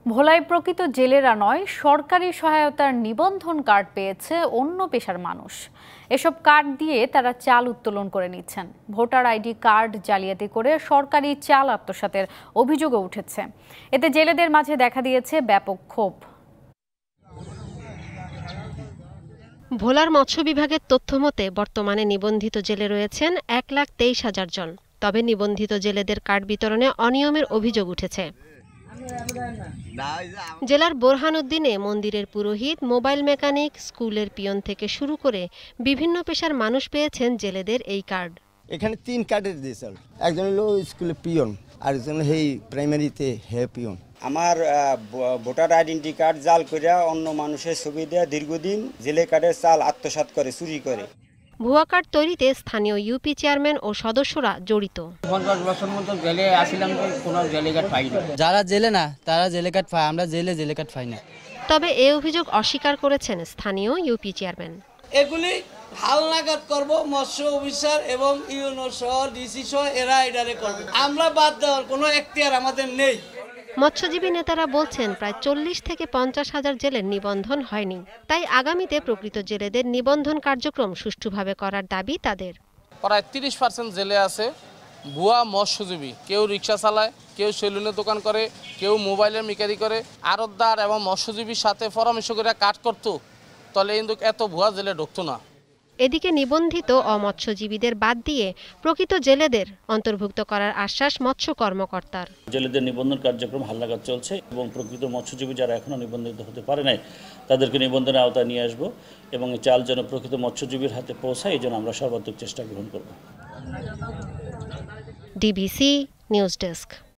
ভোলায় প্রকৃত জেলেরা নয়, সরকারি সহায়তার নিবন্ধন কার্ড পেয়েছে অন্য পেশার মানুষ। এসব কার্ড দিয়ে তারা চাল উত্তোলন করে নিচ্ছেন। ভোটার আইডি কার্ড জালিয়াতি করে সরকারি চাল আত্মসাতের অভিযোগও উঠেছে। এতে জেলেদের মাঝে দেখা দিয়েছে ব্যাপক ক্ষোভ। ভোলার মৎস্য বিভাগের তথ্য মতে বর্তমানে নিবন্ধিত জেলে রয়েছেন 1,23,000 জন। তবে নিবন্ধিত জেলেদের কার্ড বিতরণে অনিয়মের অভিযোগ উঠেছে। জেলার বোরহানউদ্দিনে মন্দিরের পুরোহিত, মোবাইল মেকানিক, স্কুলের পিয়ন থেকে শুরু করে বিভিন্ন পেশার মানুষ পেয়েছেন জেলেদের এই কার্ড। এখানে 3 কার্ডের দিয়েছে, একজন হলো স্কুলে পিয়ন, আরেকজন হেই প্রাইমারিতে হে পিয়ন। আমার ভোটার আইডেন্টি কার্ড জাল করে অন্য মানুষের ছবি দিয়ে দীর্ঘদিন জেলে কার্ডের চাল আত্মসাৎ করে, চুরি করে। ভুয়া কার্ড তৈরিতে স্থানীয় ইউপি চেয়ারম্যান ও সদস্যরা জড়িত। 50 বছর মতো জেলে আসিলাম, কোনো জেলে কার্ড পাই না। যারা জেলে না তারা জেলে কার্ড পায়, আমরা জেলে কার্ড পাই না। তবে এই অভিযোগ অস্বীকার করেছেন স্থানীয় ইউপি চেয়ারম্যান। এগুলি হালনাগাদ করব মৎস্য অফিসার এবং ইউনো সহ ডিসি সহ এরা এডারে করবে। আমরা বাদ দেওয়ার কোনো এখতিয়ার আমাদের নেই। মৎস্যজীবী নেতারা বলছেন প্রায় 40 থেকে 50 হাজার জেলের নিবন্ধন হয়নি। তাই আগামীতে প্রকৃত জেলেদের নিবন্ধন কার্যক্রম সুষ্ঠুভাবে করার দাবি তাদের। প্রায় 30% জেলে আছে ভুয়া মৎস্যজীবী। কেউ রিক্সা চালায়, কেউ সেলুনের দোকান করে, কেউ মোবাইলের মিকারি করে। আড়তদার এবং মৎস্যজীবীর সাথে পরামর্শ করে কাজ করতো, তাহলে কিন্তু এত ভুয়া জেলে ঢুকতো না। এদিকে নিবন্ধিত অমৎস্যজীবীদের বাদ দিয়ে প্রকৃত জেলেদের অন্তর্ভুক্ত করার আশ্বাস মৎস্য কর্মকর্তার। জেলেদের নিবন্ধন কার্যক্রম হালনাগাদ চলছে এবং প্রকৃত মৎস্যজীবী যারা এখনো নিবন্ধিত হতে পারে নাই তাদেরকে নিবন্ধনের আওতায় নিয়ে আসবো এবং চাল যেন প্রকৃত মৎস্যজীবীর হাতে পৌঁছায় এই জন্য আমরা সর্বাত্মক চেষ্টা গ্রহণ করব। DBC news desk.